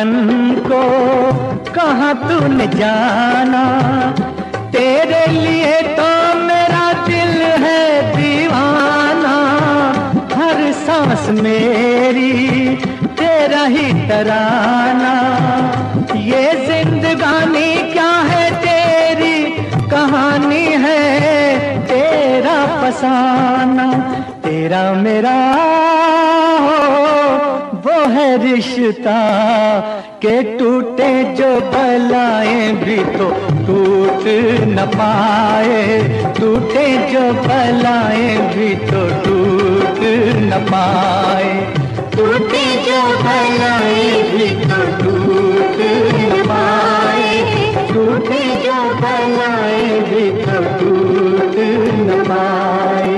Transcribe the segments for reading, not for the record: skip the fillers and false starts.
वतन को कहाँ तूने जाना, तेरे लिए तो मेरा दिल है दीवाना, हर सांस मेरी तेरा ही तराना। ये जिंदगानी क्या है तेरी कहानी है, तेरा फसाना, तेरा मेरा वो है रिश्ता के टूटे जो बलाएं भी तो टूट न पाए, टूटे जो बलाएं भी तो टूट न पाए, टूटे जो बलाएं भी तो टूट न पाए, टूटे जो बलाएं भी तो टूट न पाए।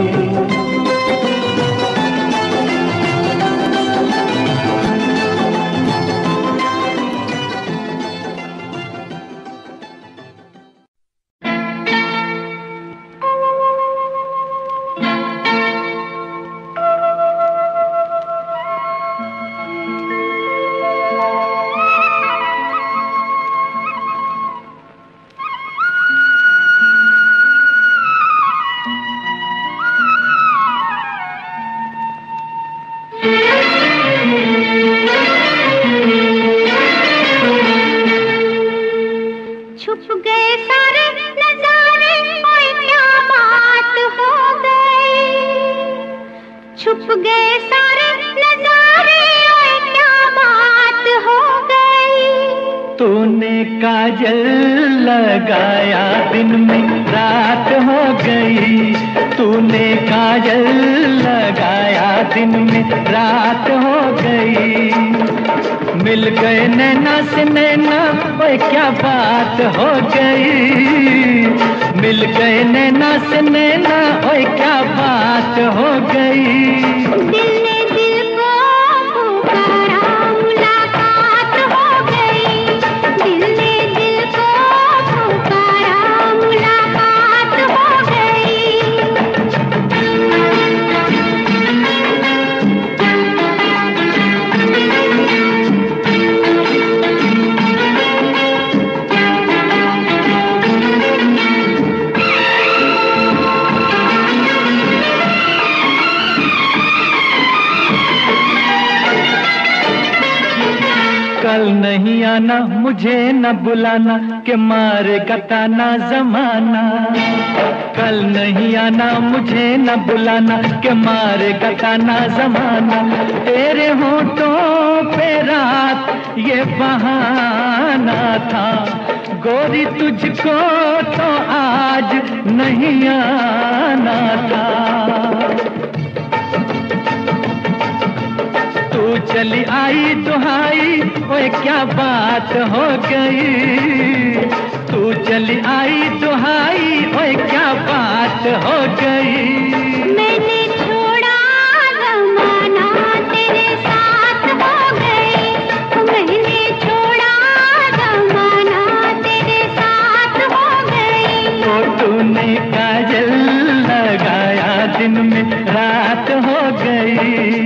काजल लगाया दिन में रात हो गई, तूने काजल लगाया दिन में रात हो गई। मिल गए नैना से नैना, ओए क्या बात हो गई। मिल गए नैना से नैना, ओए क्या बात हो गई। कल नहीं आना मुझे न बुलाना के मारेगा ताना जमाना, कल नहीं आना मुझे न बुलाना के मारेगा ताना जमाना। तेरे होठों पे रात ये बहाना था, गोरी तुझको तो आज नहीं आना था। तू चली आई दुहाई, ओए क्या बात हो गई। तू चली आई दुहाई, ओए क्या बात हो गई। मैंने छोड़ा जमाना तेरे साथ हो गई, मैंने छोड़ा जमाना तेरे साथ हो गई। तो तूने काजल लगाया दिन में रात हो गई।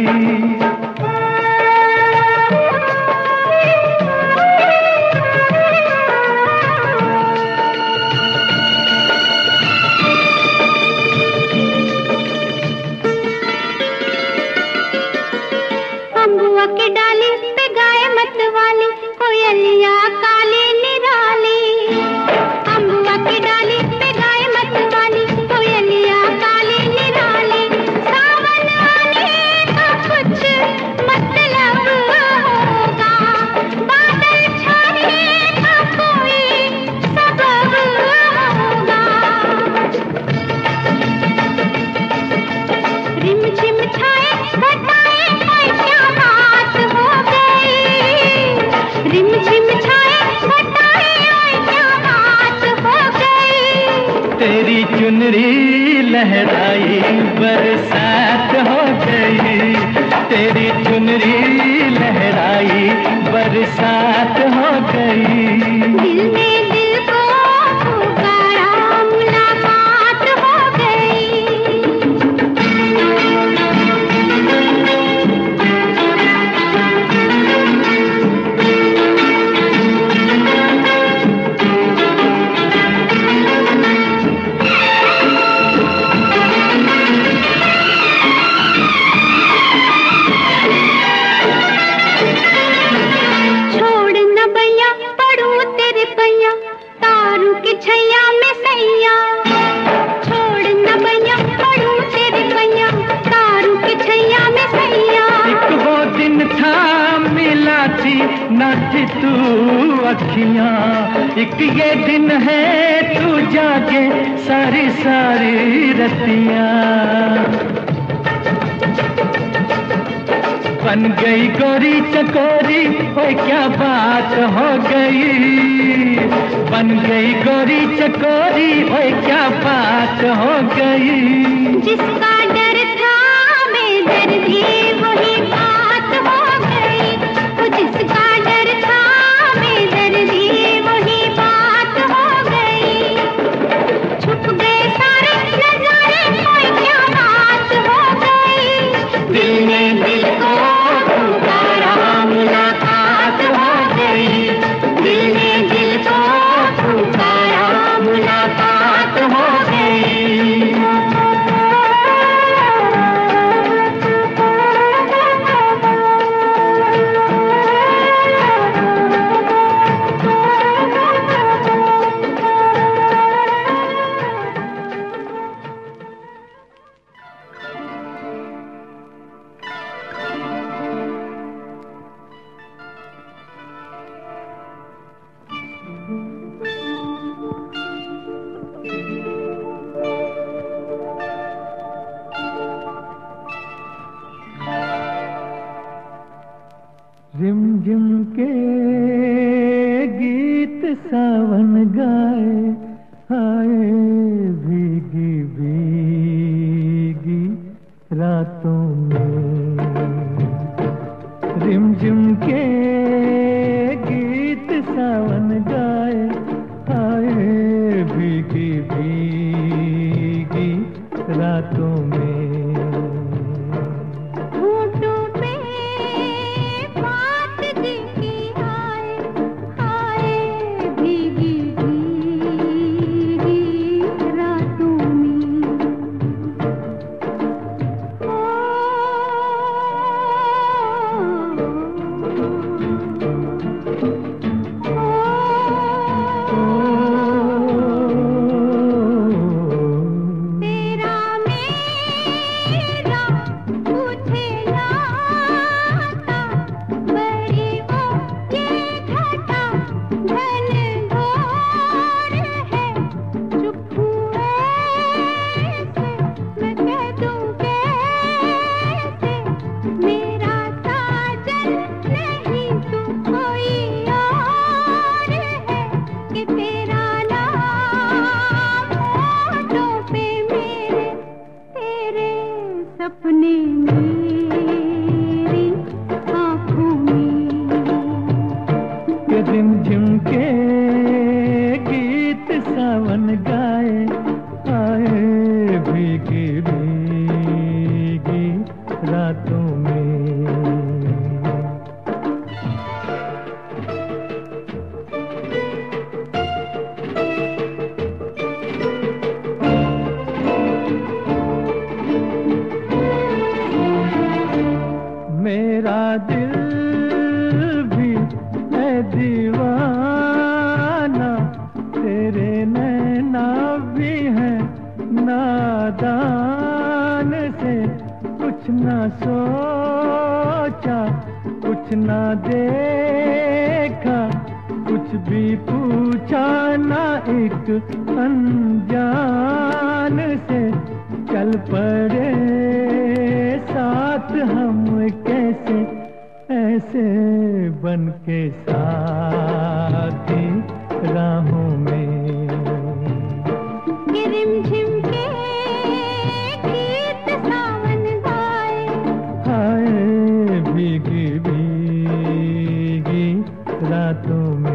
के डाली पे गाय मत वाली कोयलिया काली निराली, अम्बुआ की डाली पे गाय मत वाली कोयलिया काली निराली। सावन आने का कुछ मतलब होगा, बादल छाने का कोई सबब होगा। रिम झिम छाए घटाए क्या बात हो गई। रिम झिम छाए घटाए क्या बात हो गई। तेरी चुनरी लहराई बरसात हो गई, तेरी चुनरी लहराई बरसात हो गई। दिल ने दिल को पुकारा मुलाकात हो गई। अखियां, एक ये दिन है तू जागे सारी सारी रतियां। बन गई गोरी चकोरी, ओए क्या बात हो गई। बन गई गोरी चकोरी, ओए क्या बात हो गई। जिसका डर था बेदर्दी वही बात हो गई। वो जिसका डर था बेदर्दी वही बात हो गई। छुप गए सारे नजारे, कोई क्या बात हो गई। दिल ने दिल को पुकारा, मुलाकात हो गई। दिल ने दिल को पुकारा, मुलाकात हो गई। रिमझिम के गीत सावन गाए, आए भीगी भीगी रातों में। रिमझिम के गीत सावन गाए, आए भीगी भीगी रातों में। रिमझिम के गीत सावन गाए, आए भीगी भीगी रातों में। मेरा दिल भी है दीवाना, तेरे नैना भी है नादान से। कुछ ना सोचा, कुछ ना देखा, कुछ भी पूछा ना एक अनजान से। चल पड़े साथ हम कैसे, ऐसे बन के साथी राहों में। रिमझिम के गीत सावन गाए, हाय भीगी भीगी रातों में।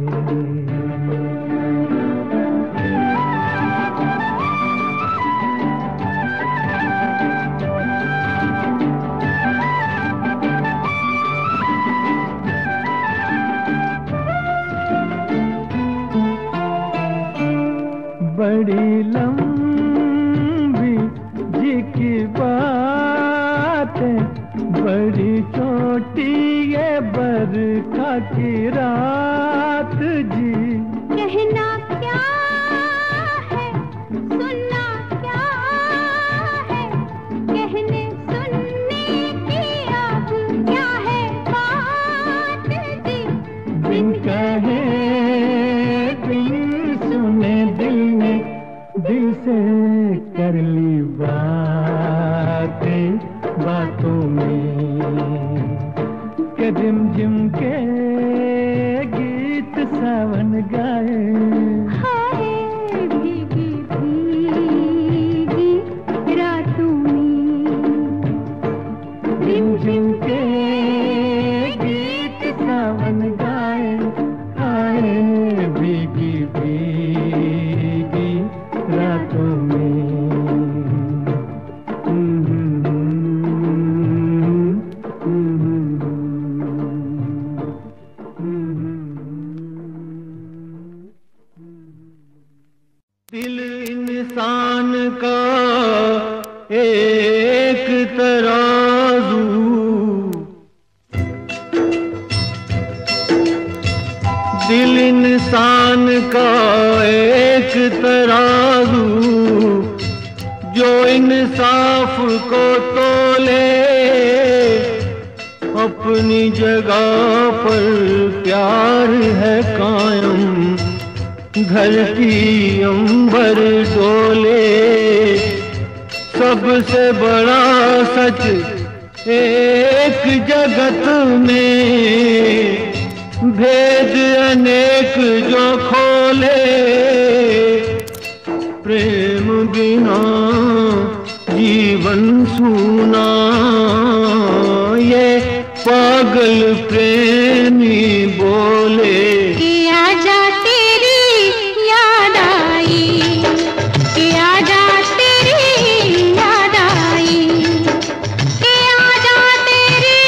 बड़ी लंबी जी की बात है, बड़ी छोटी ये बरखा की रात जी। कहना क्या है, सुनना क्या है, कहने सुनने की अब क्या है बात जी। बिन कहे जाए। हाय भीगी भीगी रातों में रिमझिम के गीत सावन गाए। हाय भीगी भीगी रातों में। दिल इंसान का एक तराजू, दिल इंसान का एक तराजू, जो इंसाफ को तोले, अपनी जगह पर प्यार है कायम, धरती अंबर डोले। सबसे बड़ा सच एक जगत में, भेद अनेक जो खोले। प्रेम बिना जीवन सूना, ये पागल प्रेमी बोले। आजा तेरी याद आई, आजा तेरी याद आई, आजा तेरी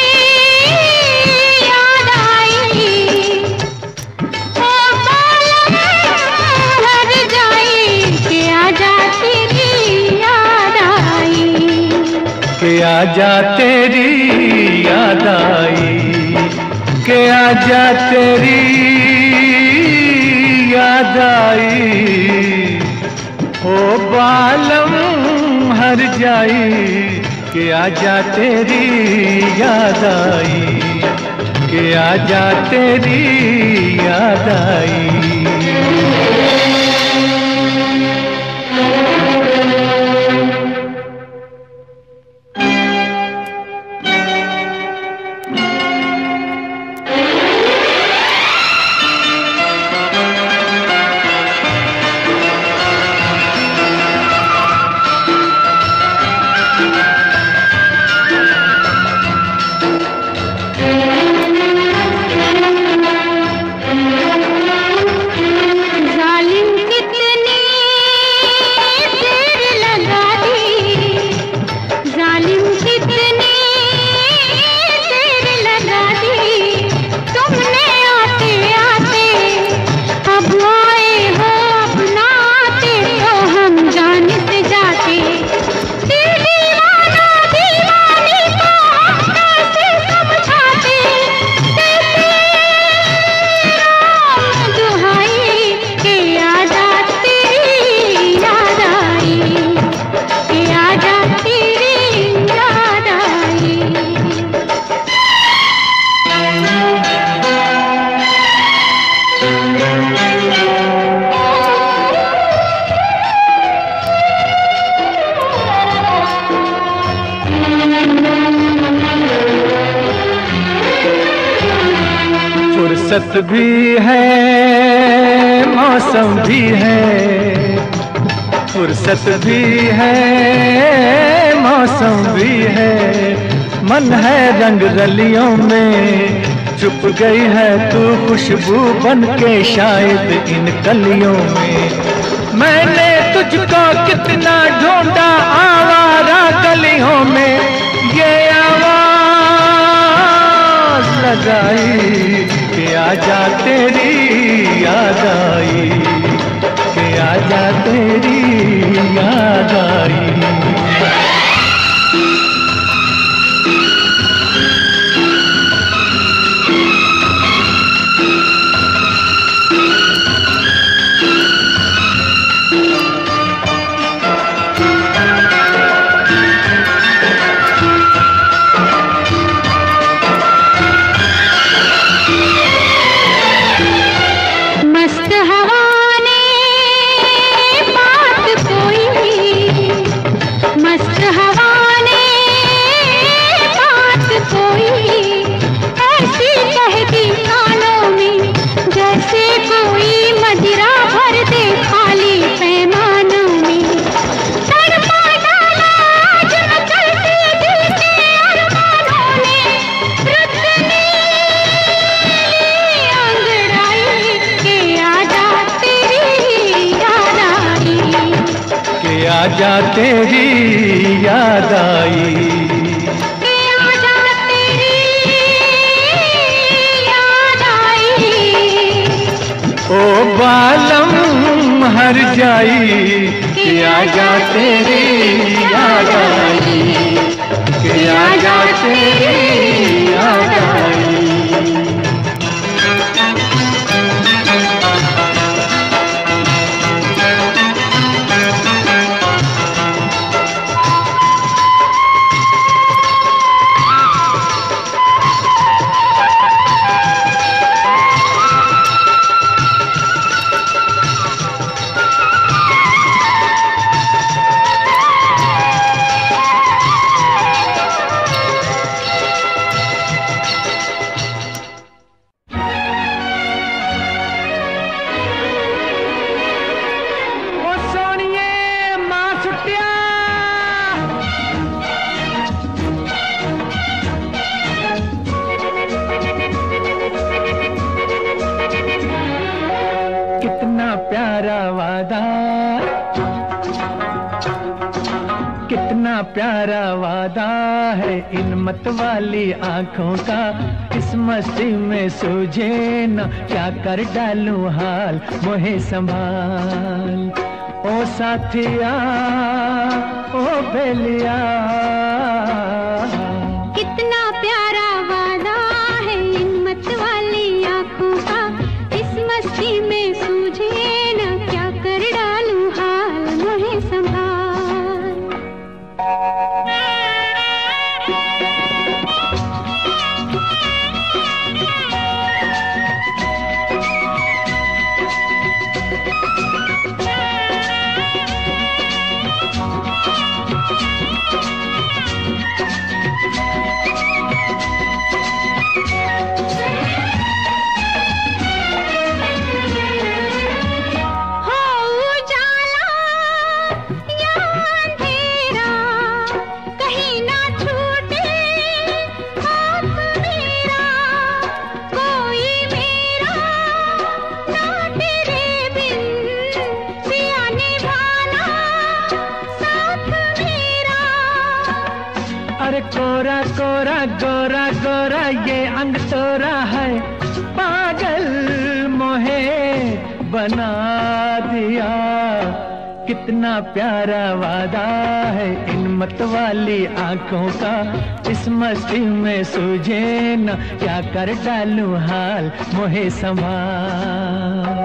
याद आई। ओ बालम हर जाई कि आजा तेरी याद आई, कि आजा तेरी याद आई, कि आजा तेरी याद आई। ओ बालम हर जाई कि आजा तेरी याद आई, कि आजा तेरी याद आई। फुर्सत भी है मौसम भी है, फुर्सत भी है मौसम भी है। मन है रंग रलियों में, छुप गई है तू खुशबू बन के शायद इन कलियों में। मैंने तुझको कितना ढूंढा आवारा गलियों में, ये आवाज लगाई कि आजा तेरी याद आई, कि आजा तेरी याद आई। मस्त हवा ने बात कोई आजा तेरी याद आई, कि आजा तेरी याद आई। ओ बालम हर जाई, कि आजा तेरी याद आई, कि आजा तेरी याद आई। कितना प्यारा वादा है इन मत वाली आंखों का, इस मस्ती में सूझे न क्या कर डालूं हाल, मोहे संभाल ओ साथिया ओ बेलिया। कितना प्यारा वादा है इन मत वाली आंखों का, इस मस्ती में सूझे न क्या कर डालूं हाल, मोहे संभाल। अरे कोरा कोरा गोरा गोरा ये अंग तोरा है, पागल मोहे बना दिया। कितना प्यारा वादा है इन मत वाली आंखों का, इस मस्ती में सूझे न क्या कर डालूं हाल, मोहे संभाल।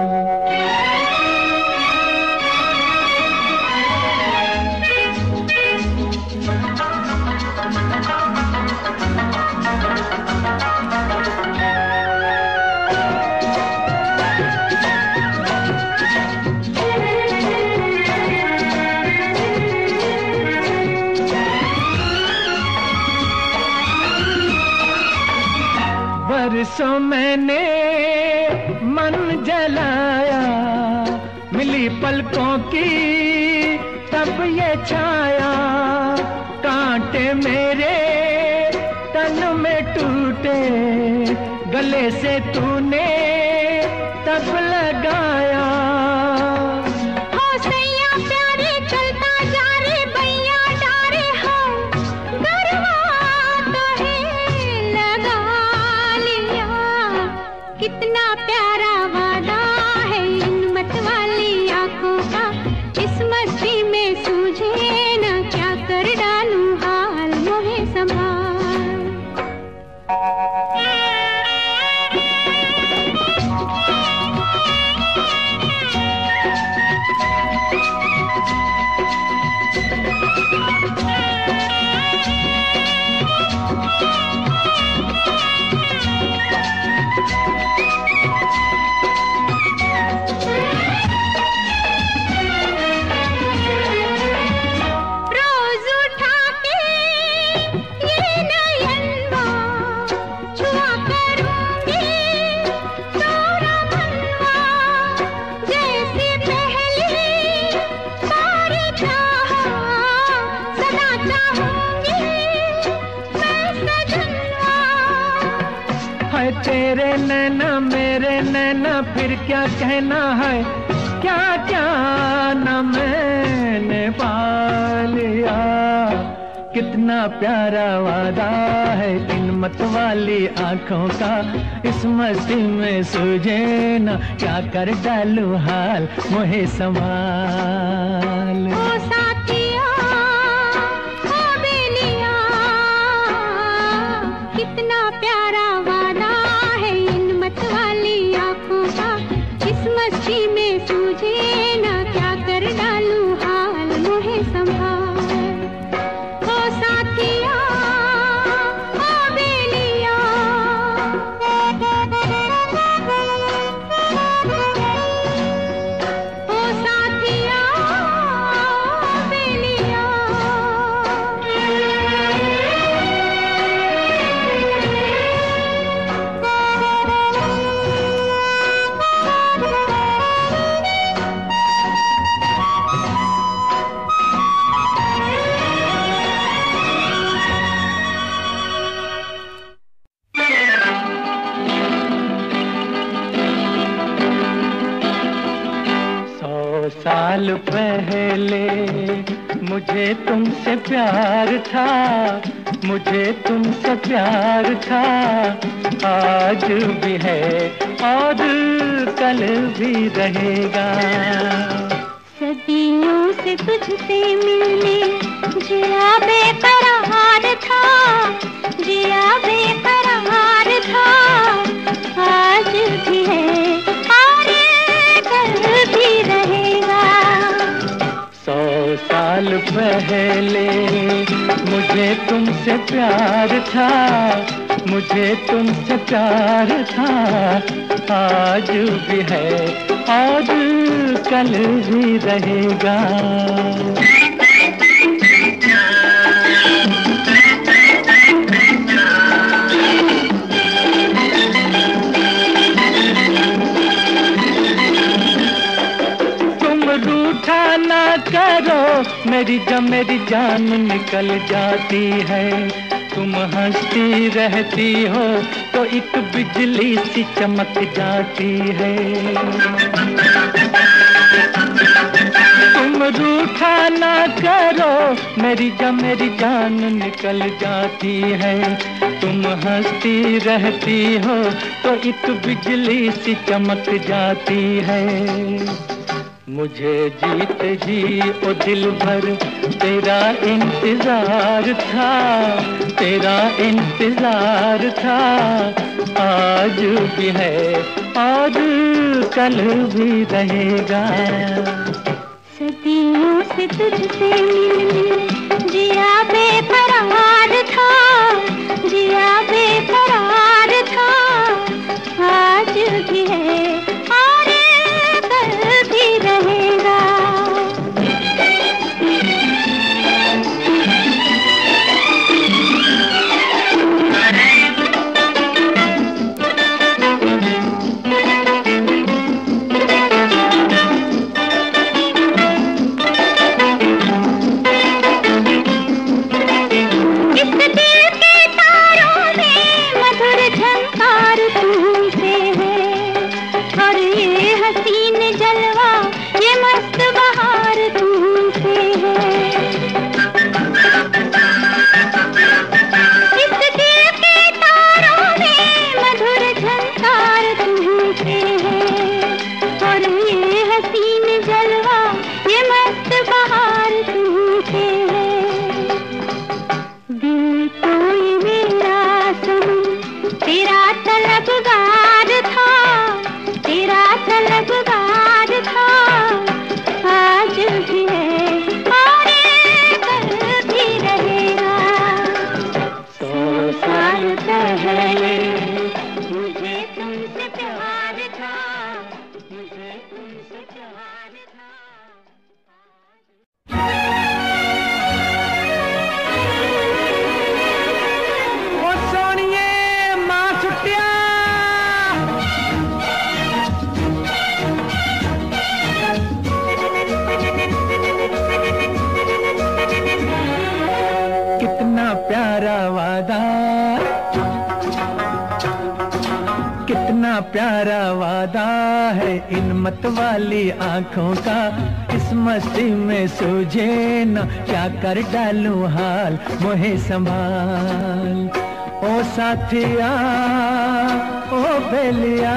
बरसों मैंने मन जलाया, मिली पलकों की तब ये छाया, कांटे मेरे तन में टूटे, गले से तूने तब लगाया। कितना प्यारा वादा है इन मत वाली आंखों का, इस मस्ती में सूझे न क्या कर डालूं हाल, मोहे संभाल। तेरे नैना मेरे नैना फिर क्या कहना है, क्या क्या न मैंने पा लिया। कितना प्यारा वादा है इन मतवाली आंखों का, इस मस्ती में सूझे न क्या कर डालूं हाल मोहे संभाल। ओ साथिया ओ बेलिया, कितना प्यारा वादा है इन मतवाली आंखों का, इस मस्ती में सूझे न क्या कर डालूं हाल मोहे संभाल। साल पहले मुझे तुमसे प्यार था, मुझे तुमसे प्यार था, आज भी है और कल भी रहेगा। सदियों से तुझसे मिलने जिया बेकरार था, जिया बेकरार था, आज भी है और कल भी रहेगा। 100 साल पहले मुझे तुमसे प्यार था, मुझे तुमसे प्यार था, आज भी है और कल भी रहेगा। ना करो मेरी जान निकल जाती है, तुम हंसती रहती हो तो एक बिजली सी चमक जाती है। तुम रूठा ना करो मेरी जान निकल जाती है, तुम हंसती रहती हो तो एक बिजली सी चमक जाती है। मुझे जीते जी ओ दिल भर तेरा इंतजार था, तेरा इंतजार था, आज भी है और कल भी रहेगा। सदियों से तुझसे मिलने जिया बेकरार था, जिया बेकरार था, आज भी है और कल भी रहेगा। प्यारा वादा है इन मत वाली आंखों का, इस मस्ती में सूझे न क्या कर डालूं हाल, मोहे संभाल। ओ साथिया ओ बेलिया,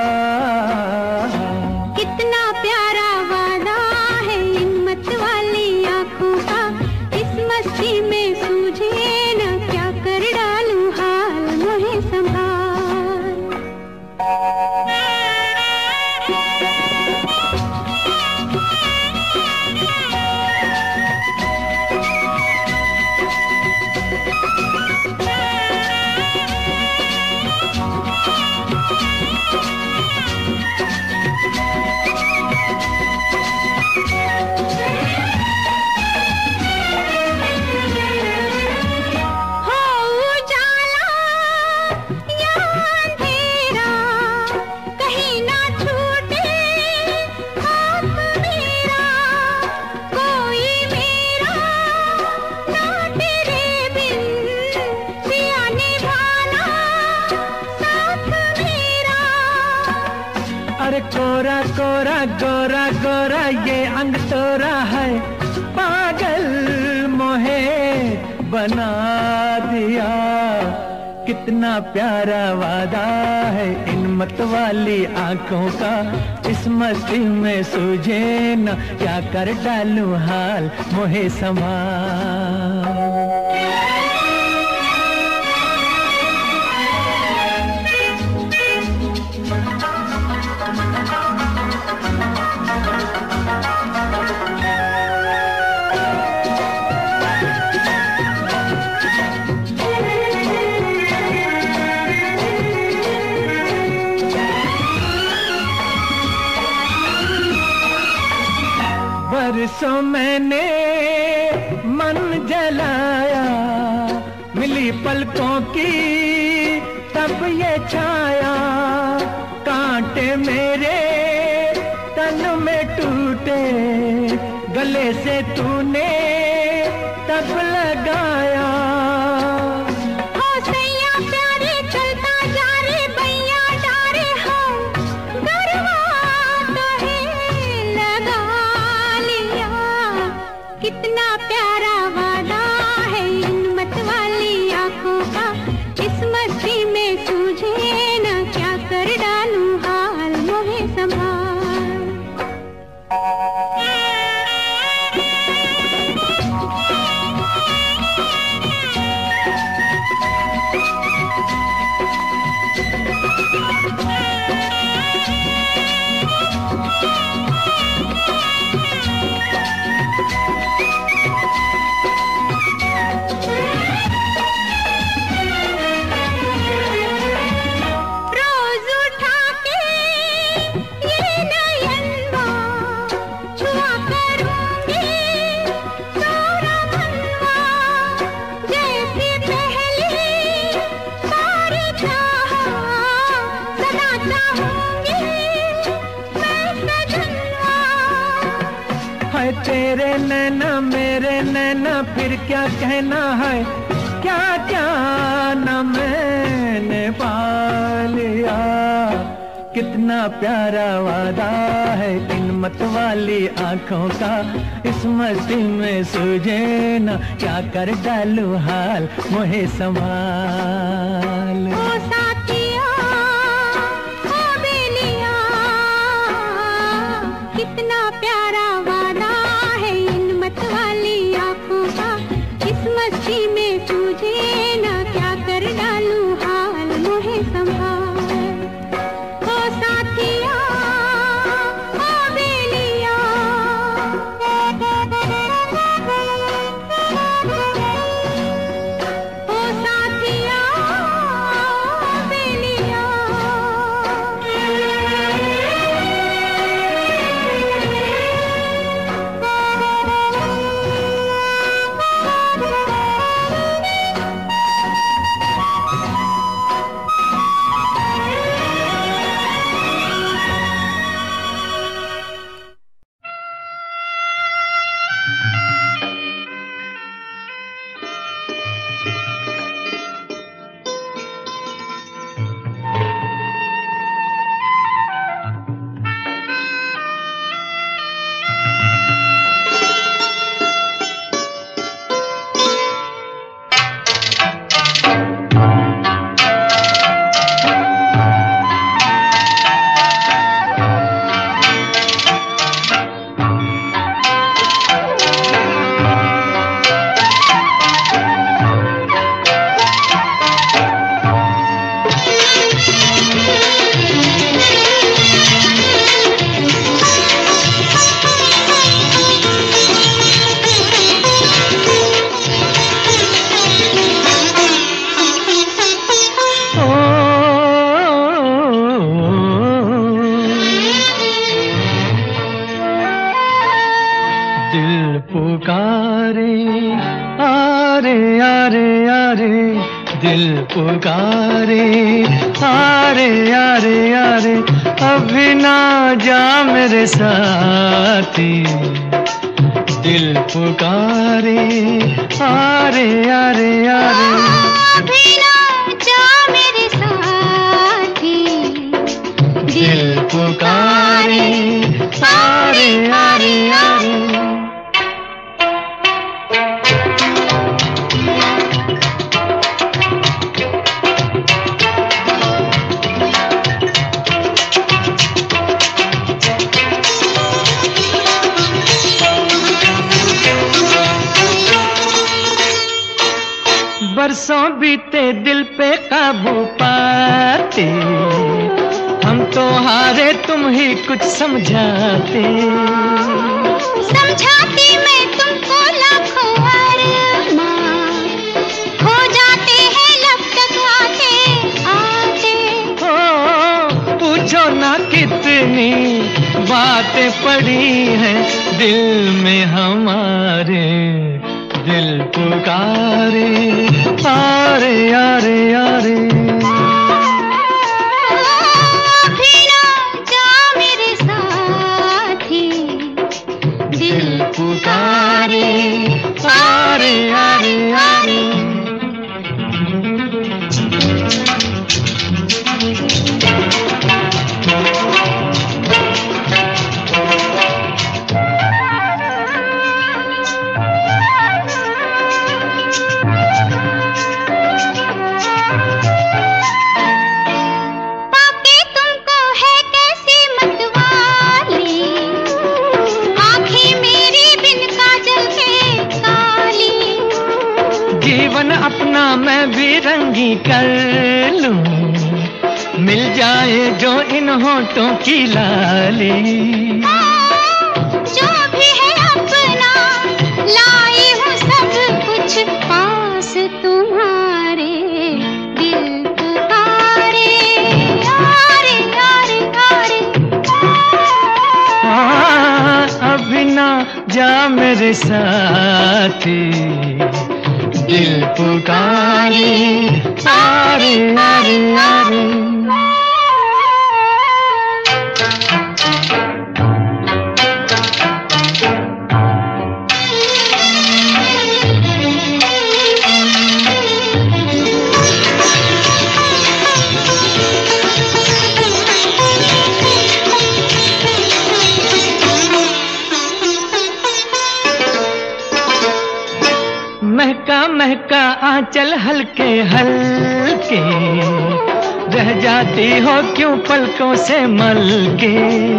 कितना प्यारा वादा है इन मत वाली आंखों का, इस मस्ती में सूझे न क्या कर डालूं हाल, मोहे संभाल। अरे कोरा कोरा गोरा गोरा ये अंग तोरा है, पागल मोहे बना दिया। कितना प्यारा वादा है इन मत वाली आंखों का, इस मस्ती में सूझे न क्या कर डालूं हाल, मोहे संभाल। बरसों मैंने मन जलाया, मिली पलकों की तब ये छाया, कांटे मेरे तन में टूटे, गले से तूने तब लगाया। कितना प्यारा वादा है इन मत वाली आंखों का, इस मस्ती में सूझे न क्या कर डालूं हाल, मोहे संभाल। तेरे नैना मेरे नैना फिर क्या कहना है, क्या क्या न मैंने पा लिया। कितना प्यारा वादा है इन मत वाली आंखों का, इस मस्ती में सूझे न क्या कर डालूं हाल, मोहे संभाल। ओ साथिया ओ बेलिया, कितना प्यारा वादा है इन मत वाली आंखों का, इस मस्ती में सूझे न क्या कर डालूं हाल, मोहे संभाल। ओ साथिया ओ बेलिया, ओ साथिया ओ बेलिया। पुकारे, आरे आरे आरे दिल पुकारे, आरे आरे आरे अभी ना जा मेरे साथी। दिल पुकारे, आरे आरे आरे अभी ना जा मेरे साथी। दिल पुकारे, आरे आरे आरे। बरसों बीते दिल पे काबू पाते, हम तो हारे तुम ही कुछ समझाते। समझाती मैं तुमको लाखों अरमां, खो जाते हैं लब तक आते आते। हो पूछो ना कितनी बातें पड़ी हैं दिल में हमारे। दिल पुकारे, आरे आरे आरे अभी ना जा मेरे साथी। दिल पुकारे, आरे आरे आरे। जीवन अपना मैं भी रंगी कर लूं, मिल जाए जो इन होठों की लाली। जो भी है अपना लाई हूँ सब कुछ पास तुम्हारे। दिल पुकारे, आरे आरे आरे अभी ना जा मेरे साथी। दिल पुकारे, आरे आरे आरे। महका महका आंचल हल्के हल्के, रह जाती हो क्यों पलकों से मलके।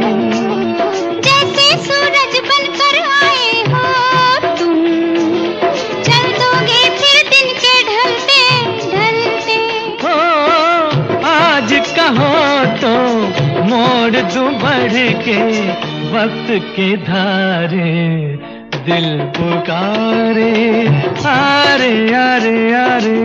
जैसे सूरज बनकर आए हो तुम, चल दोगे फिर दिन के ढलते ढलते। हो आज कहो तो मोड़ दूं बढ़ के वक्त के धारे। दिल पुकारे, आरे आरे आरे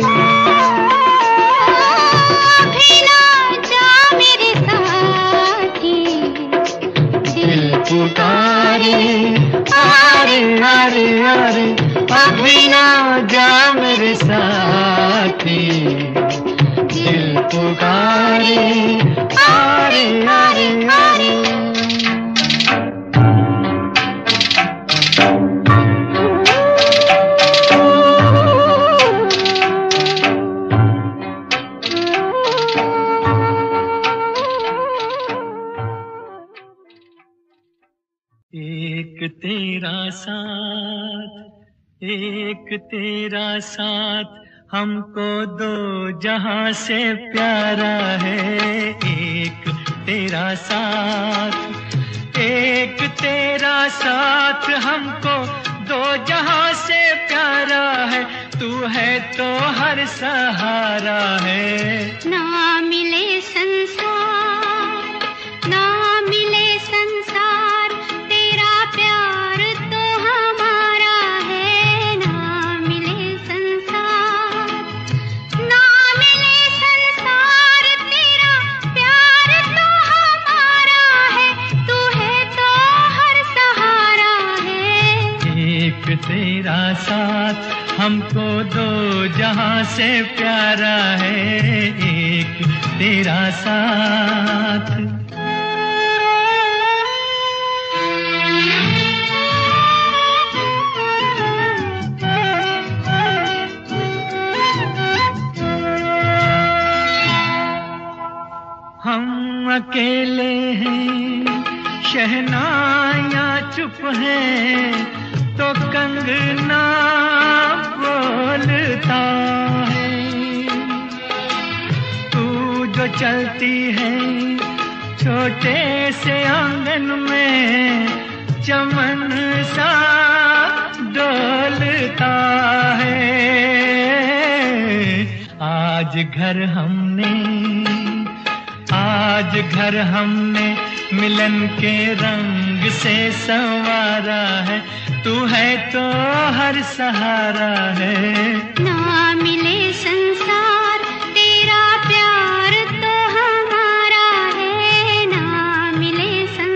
अभी ना जा मेरे साथी। दिल पुकारे, आरे आरे आरे अभी ना जा मेरे साथी। दिल पुकारे, आरे आरे आरे। एक तेरा साथ, एक तेरा साथ हमको दो जहां से प्यारा है। एक तेरा साथ, एक तेरा साथ हमको दो जहां से प्यारा है। तू है तो हर सहारा है। ना मिले संसार, ना मिले संसार, तेरा प्यार तो हमारा है। ना मिले संसार, ना मिले संसार, तेरा प्यार तो हमारा है। तू है तो हर सहारा है। तेरा साथ हमको दो जहां से प्यारा है, एक तेरा साथ। हम अकेले हैं, शहनाइयाँ चुप हैं, तो कंगना बोलता है। तू जो चलती है छोटे से आंगन में, चमन सा डोलता है। आज घर हमने मिलन के रंग से संवारा है, तू है तो हर सहारा है। ना मिले संसार तेरा प्यार तो हमारा है, ना मिले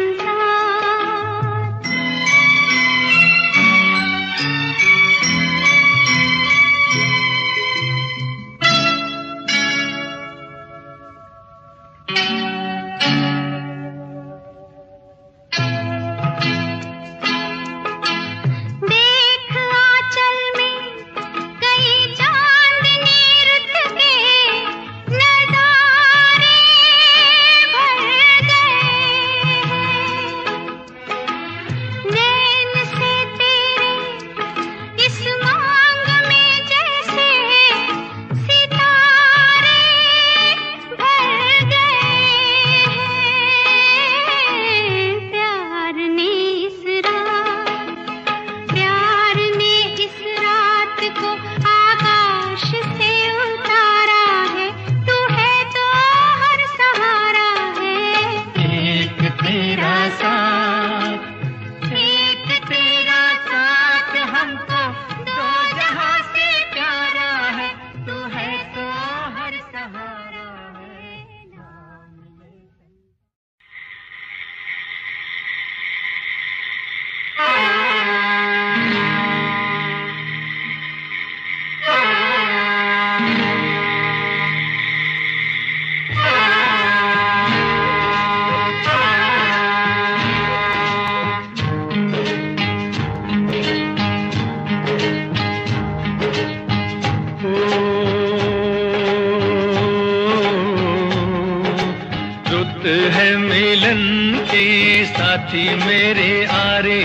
साथी मेरे आरे,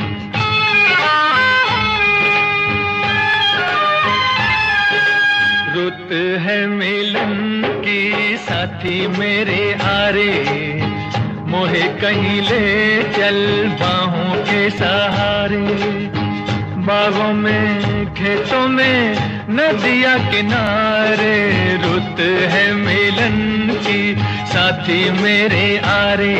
रुत है मिलन की साथी मेरे आरे। मोहे कहीं ले चल बाहों के सहारे, बागों में खेतों में नदिया किनारे। रुत है मिलन की साथी मेरे आरे।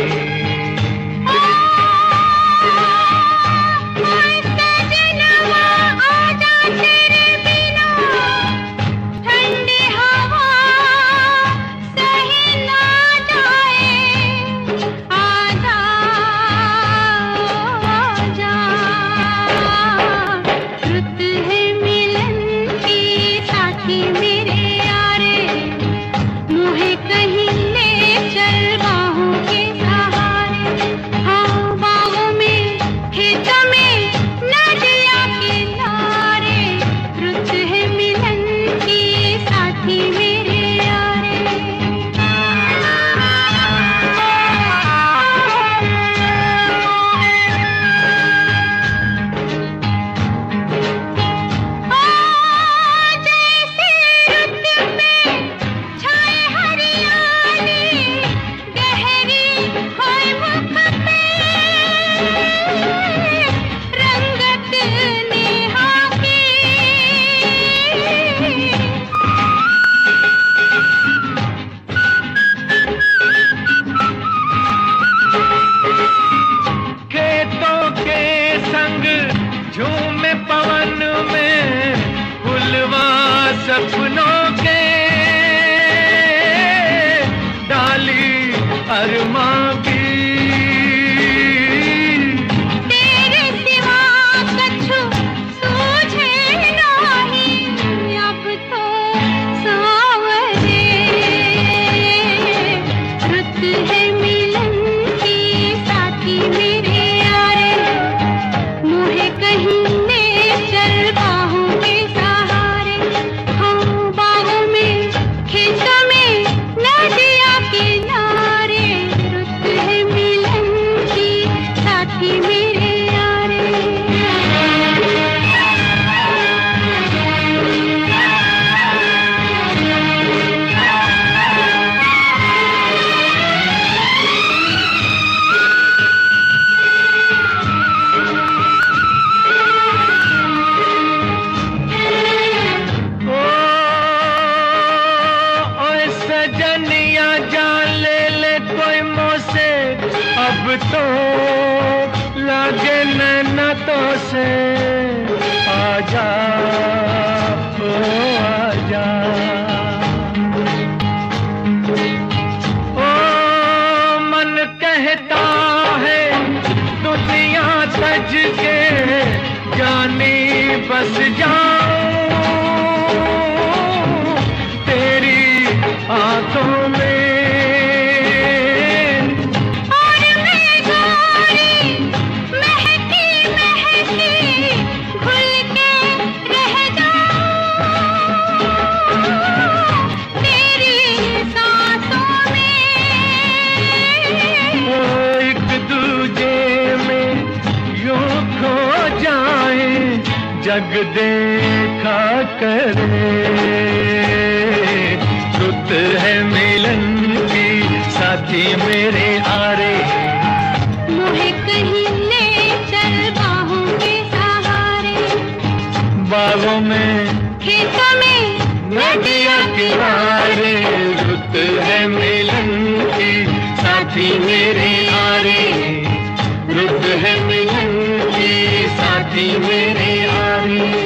कहीं ले चल बाहों के सहारे। से आजा ओ आजा। ओ मन कहता है दुनिया सज के जाने बस जाऊं तेरी आंखों में। जग देखा करे रुत है मिलन की साथी मेरे आरे। मुझे कहीं ले चल बाहों के सहारे। बागों में खेतों में नदिया किनारे रुत है मिलन की साथी मेरे आरे। रुत है मिलन की साथी मेरे आरे।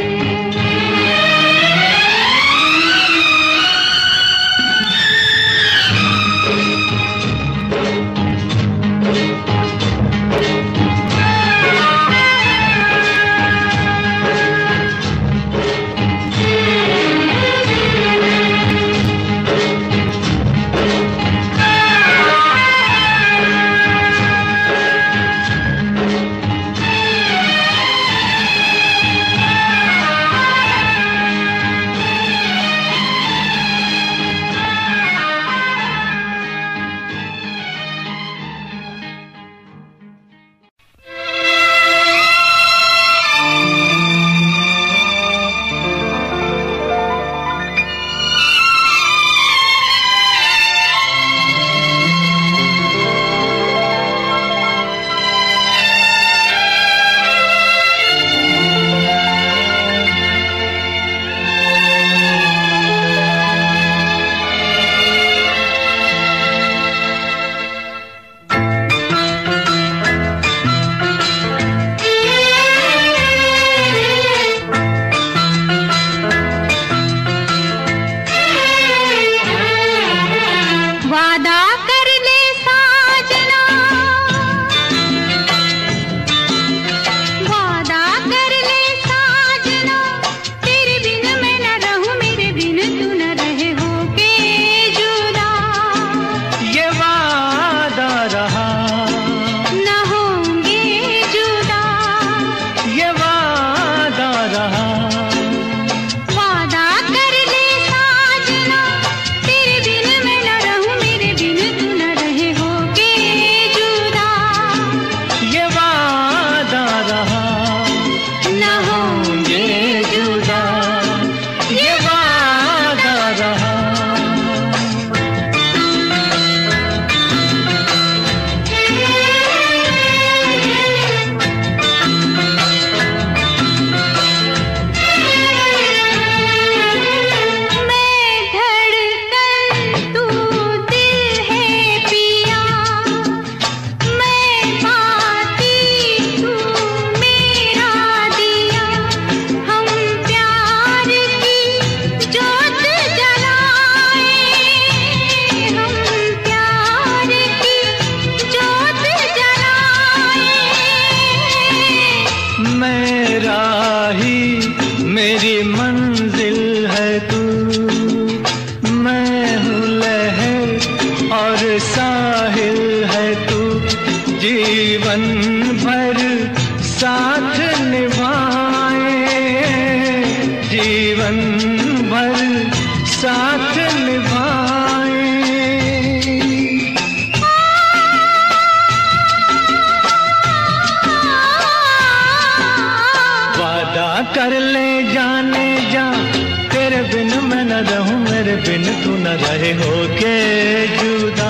रहे हो के जुदा,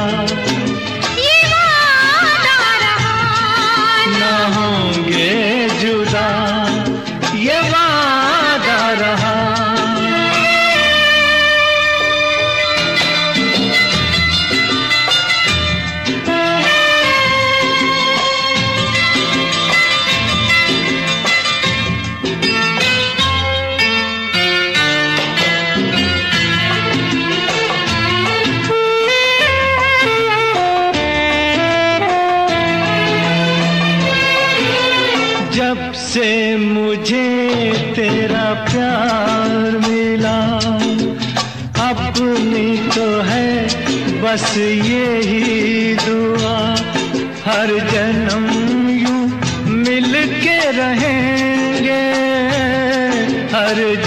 ये वादा रहा ना होंगे जुदा, ये वादा रहा। से मुझे तेरा प्यार मिला, अपनी तो है बस यही दुआ, हर जन्म यूं मिल के रहेंगे, हर